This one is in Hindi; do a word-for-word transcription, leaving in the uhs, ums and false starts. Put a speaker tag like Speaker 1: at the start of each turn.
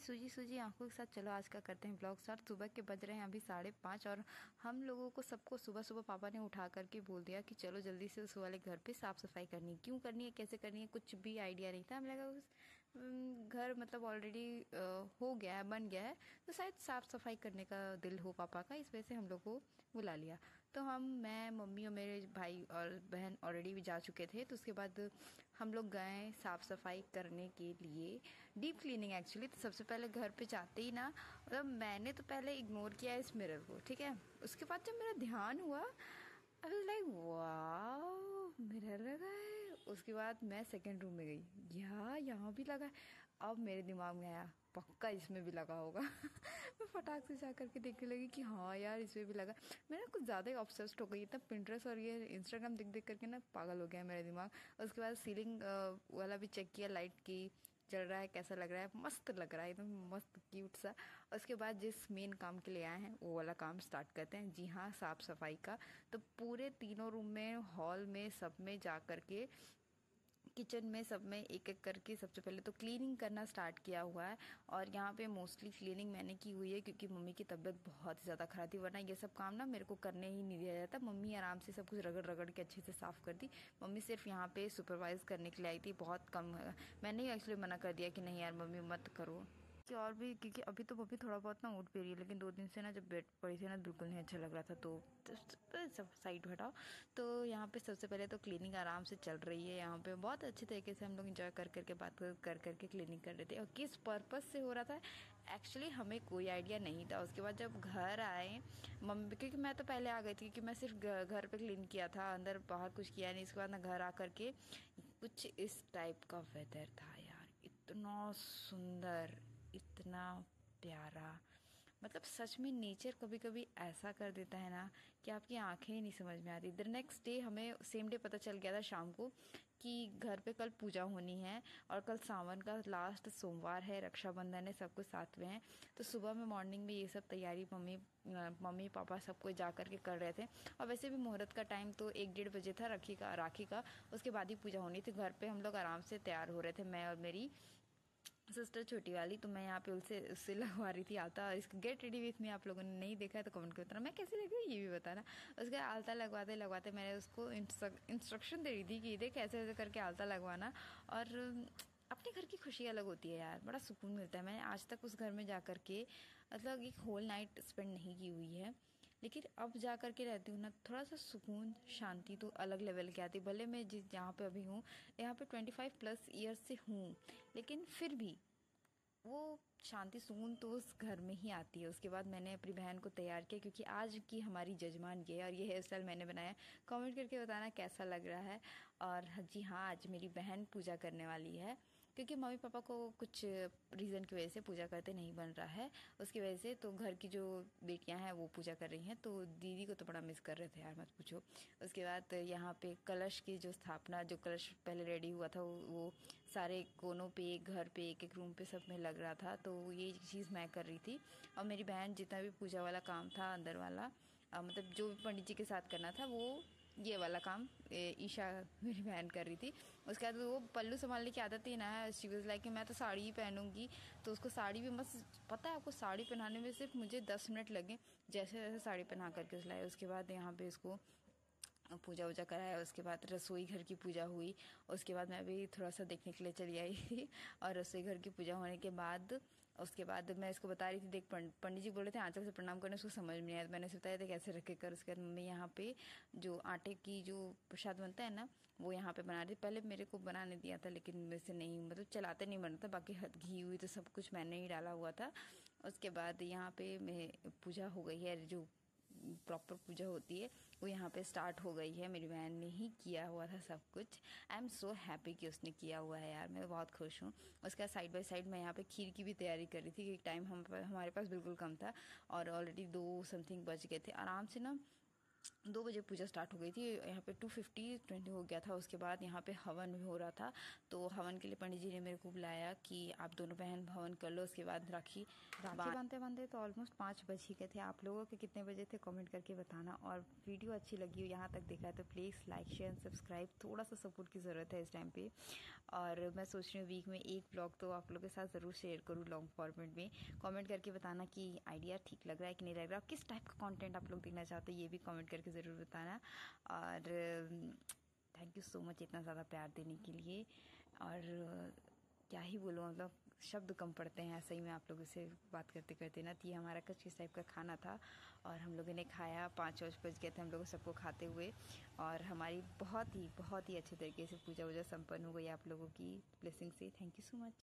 Speaker 1: सूजी सूजी आंखों के साथ चलो आज का करते हैं ब्लॉग स्टार्ट। सुबह के बज रहे हैं अभी साढ़े पाँच और हम लोगों को सबको सुबह सुबह पापा ने उठा करके बोल दिया कि चलो जल्दी से उस वाले घर पे साफ सफाई करनी है। क्यों करनी है, कैसे करनी है, कुछ भी आइडिया नहीं था। हमें लगा उस घर मतलब ऑलरेडी हो गया है, बन गया है, तो शायद साफ सफाई करने का दिल हो पापा का, इस वजह से हम लोग को बुला लिया। तो हम मैं मम्मी और मेरे भाई और बहन ऑलरेडी भी जा चुके थे। तो उसके बाद हम लोग गए साफ सफाई करने के लिए, डीप क्लीनिंग एक्चुअली। तो सबसे पहले घर पे जाते ही ना, मतलब मैंने तो पहले इग्नोर किया इस मिरर को, ठीक है। उसके बाद जब मेरा ध्यान हुआ, आई वाज लाइक वाह मिरर लगा है। उसके बाद मैं सेकंड रूम में गई, यहाँ यहाँ भी लगा है। अब मेरे दिमाग में आया पक्का इसमें भी लगा होगा। मैं फटाक से जा करके देखने लगी कि हाँ यार इसमें भी लगा। मैं ना कुछ ज़्यादा ही ऑब्सेस्ड हो गई, इतना पिंटरेस्ट और ये इंस्टाग्राम देख देख करके ना पागल हो गया मेरा दिमाग। उसके बाद सीलिंग वाला भी चेक किया, लाइट की चल रहा है, कैसा लग रहा है, मस्त लग रहा है, एकदम मस्त क्यूट सा। उसके बाद जिस मेन काम के लिए आए हैं वो वाला काम स्टार्ट करते हैं। जी हाँ, साफ सफाई का। तो पूरे तीनों रूम में, हॉल में, सब में जा करके, किचन में, सब में एक एक करके सबसे पहले तो क्लीनिंग करना स्टार्ट किया हुआ है। और यहाँ पे मोस्टली क्लीनिंग मैंने की हुई है क्योंकि मम्मी की तबीयत बहुत ही ज़्यादा खराब थी, वरना ये सब काम ना मेरे को करने ही नहीं दिया जाता। मम्मी आराम से सब कुछ रगड़ रगड़ के अच्छे से साफ कर दी। मम्मी सिर्फ यहाँ पे सुपरवाइज करने के लिए आई थी, बहुत कम। मैंने एक्चुअली मना कर दिया कि नहीं यार मम्मी मत करो, कि और भी क्योंकि अभी तो अभी थोड़ा बहुत ना उठ पे रही है, लेकिन दो दिन से ना जब बेड पड़ी थी ना बिल्कुल नहीं अच्छा लग रहा था। तो सब साइड हटाओ। तो यहाँ पे सबसे पहले तो क्लीनिंग आराम से चल रही है। यहाँ पे बहुत अच्छे तरीके से हम लोग इंजॉय कर करके बात कर कर करके क्लीनिंग कर रहे थे। और किस पर्पस से हो रहा था एक्चुअली हमें कोई आइडिया नहीं था। उसके बाद जब घर आए मम्मी, क्योंकि मैं तो पहले आ गई थी क्योंकि मैं सिर्फ घर पे क्लीन किया था, अंदर बाहर कुछ किया नहीं। इसके बाद ना घर आ करके कुछ इस टाइप का वेदर था यार, इतना सुंदर, इतना प्यारा। मतलब सच में नेचर कभी कभी ऐसा कर देता है ना कि आपकी आंखें ही नहीं समझ में आती। द नेक्स्ट डे हमें सेम डे पता चल गया था शाम को कि घर पे कल पूजा होनी है और कल सावन का लास्ट सोमवार है, रक्षाबंधन है, सब कुछ साथ में है। तो सुबह में मॉर्निंग में ये सब तैयारी मम्मी मम्मी पापा सब कोई जा करके कर रहे थे। और वैसे भी मुहूर्त का टाइम तो एक डेढ़ बजे था राखी का राखी का उसके बाद ही पूजा होनी थी। घर पे हम लोग आराम से तैयार हो रहे थे, मैं और मेरी सिस्टर छोटी वाली। तो मैं यहाँ पे उससे उससे लगवा रही थी आलता। इसको गेट रेडी विथ मी आप लोगों ने नहीं देखा है तो कमेंट कर बताना मैं कैसे लग रही हूँ, ये भी बताना। उसके आलता लगवाते लगवाते मैंने उसको इंस्ट्रक्शन दे रही थी कि देख ऐसे ऐसे करके आलता लगवाना। और अपने घर की खुशी अलग होती है यार, बड़ा सुकून मिलता है। मैंने आज तक उस घर में जा करके मतलब एक होल नाइट स्पेंड नहीं की हुई है, लेकिन अब जा कर के रहती हूँ ना, थोड़ा सा सुकून शांति तो अलग लेवल की आती। भले मैं जिस जहाँ पे अभी हूँ यहाँ पे ट्वेंटी फाइव प्लस ईयर्स से हूँ, लेकिन फिर भी वो शांति सुकून तो उस घर में ही आती है। उसके बाद मैंने अपनी बहन को तैयार किया क्योंकि आज की हमारी जजमान ये है और ये हेयर स्टाइल मैंने बनाया। कमेंट करके बताना कैसा लग रहा है। और जी हाँ, आज मेरी बहन पूजा करने वाली है क्योंकि मम्मी पापा को कुछ रीज़न की वजह से पूजा करते नहीं बन रहा है, उसकी वजह से तो घर की जो बेटियां हैं वो पूजा कर रही हैं। तो दीदी को तो बड़ा मिस कर रहे थे यार, मत पूछो। उसके बाद यहाँ पे कलश की जो स्थापना, जो कलश पहले रेडी हुआ था वो, वो सारे कोनों पे, घर पे, एक एक रूम पे सब में लग रहा था। तो ये चीज़ मैं कर रही थी और मेरी बहन जितना भी पूजा वाला काम था अंदर वाला, मतलब जो भी पंडित जी के साथ करना था वो ये वाला काम ईशा मेरी बहन कर रही थी। उसके बाद वो पल्लू संभालने की आदत ही ना है, शी वाज लाइक कि मैं तो साड़ी ही पहनूंगी। तो उसको साड़ी भी मस्त, पता है आपको साड़ी पहनाने में सिर्फ मुझे दस मिनट लगे, जैसे जैसे साड़ी पहना करके उस लाए। उसके बाद यहाँ पे इसको पूजा वूजा कराया, उसके बाद रसोई घर की पूजा हुई। उसके बाद मैं भी थोड़ा सा देखने के लिए चली आई थी। और रसोई घर की पूजा होने के बाद उसके बाद मैं इसको बता रही थी, देख पंडित जी बोल रहे थे आंचल से प्रणाम करने, उसको समझ में नहीं आया। मैंने बताया था कैसे रखे कर। उसके बाद मम्मी यहाँ पे जो आटे की जो प्रसाद बनता है ना वो यहाँ पे बना रही थी। पहले मेरे को बनाने दिया था लेकिन मेरे से नहीं, मतलब चलाते नहीं बनता, बाकी घी हुई तो सब कुछ मैंने ही डाला हुआ था। उसके बाद यहाँ पे मैं पूजा हो गई है, जो प्रॉपर पूजा होती है वो यहाँ पे स्टार्ट हो गई है। मेरी बहन ने ही किया हुआ था सब कुछ। आई एम सो हैप्पी कि उसने किया हुआ है यार, मैं बहुत खुश हूँ। उसके बाद साइड बाय साइड मैं यहाँ पे खीर की भी तैयारी कर रही थी क्योंकि टाइम हम हमारे पास बिल्कुल कम था और ऑलरेडी दो समथिंग बज गए थे। आराम से ना दो बजे पूजा स्टार्ट हो गई थी। यहाँ पे टू फिफ्टी ट्वेंटी हो गया था। उसके बाद यहाँ पे हवन भी हो रहा था, तो हवन के लिए पंडित जी ने मेरे को बुलाया कि आप दोनों बहन हवन कर लो। उसके बाद राखी राखी बांधते बांधते तो ऑलमोस्ट पाँच बज ही गए थे। आप लोगों के कितने बजे थे कमेंट करके बताना। और वीडियो अच्छी लगी हो, यहाँ तक देखा है तो प्लीज़ लाइक शेयर सब्सक्राइब, थोड़ा सा सपोर्ट की ज़रूरत है इस टाइम पे। और मैं सोच रही हूँ वीक में एक ब्लॉग तो आप लोगों के साथ ज़रूर शेयर करूँ लॉन्ग फॉर्मेट में। कमेंट करके बताना कि आइडिया ठीक लग रहा है कि नहीं लग रहा, किस टाइप का कंटेंट आप लोग देखना चाहते हो ये भी कमेंट करके ज़रूर बताना। और थैंक यू सो मच इतना ज़्यादा प्यार देने के लिए। और क्या ही बोलूँ, मतलब शब्द कम पड़ते हैं ऐसे ही मैं आप लोगों से बात करते करते ना। तो ये हमारा कुछ इस टाइप का खाना था और हम लोगों ने खाया। पाँच बज बज गए थे हम लोगों सबको खाते हुए। और हमारी बहुत ही बहुत ही अच्छे तरीके से पूजा वूजा संपन्न हो गई आप लोगों की ब्लेसिंग से। Thank you so much.